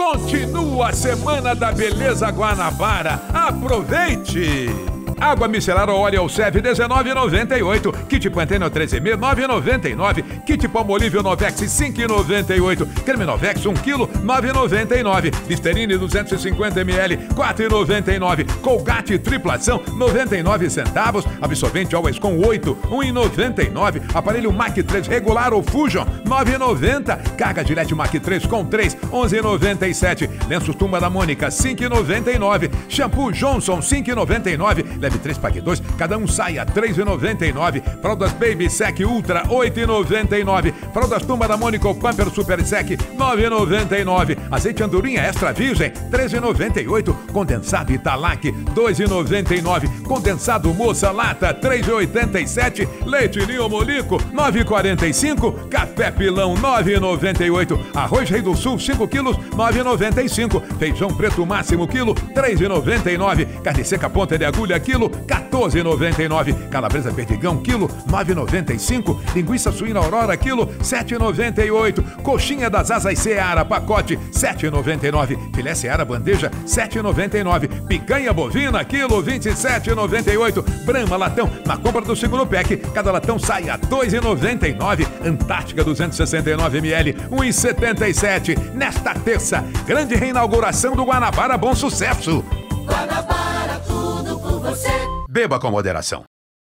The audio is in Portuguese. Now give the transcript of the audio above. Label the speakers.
Speaker 1: Continua a Semana da Beleza Guanabara. Aproveite! Água micelar Oriel Seve 19,98. Kit Pantene 13,5 9,99. Kit Palmolive Novex 5,98. Creme Novex 1 kg 9,99. Listerine 250 ml 4,99. Colgate Triplação 99 centavos. Absorvente Always com 8 1,99. Aparelho Mac 3 regular ou Fusion 9,90. Carga Gillette Mac 3 com 3 11,97. Lenços Turma da Mônica 5,99. Shampoo Johnson 5,99. Leve 3, pague 2, cada um sai a 3,99. Fraldas Baby Sec Ultra 8,99. Fraldas Turma da Mônica ou Pamper Super Sec 9,99. Azeite Andorinha Extra Virgem 13,98. Condensado Italac 2,99. Condensado Moça Lata 3,87. Leite Ninho Molico 9,45. Café Pilão 9,98. Arroz Rei do Sul 5 quilos 9,95. Feijão Preto Máximo quilo 3,99. Carne seca Ponta de Agulha quilo 14,99. Calabresa Perdigão quilo 9,95. Linguiça suína Aurora quilo 7,98. Coxinha das Asas Seara pacote 7,99. Filé Seara bandeja 7,99. Picanha bovina quilo 27,98. Brahma latão na compra do segundo pack, cada latão sai a 2,99. Antártica 269 ml 1,77. Nesta terça, grande reinauguração do Guanabara Bom Sucesso.
Speaker 2: Guanabara, tudo por você.
Speaker 1: Beba com moderação.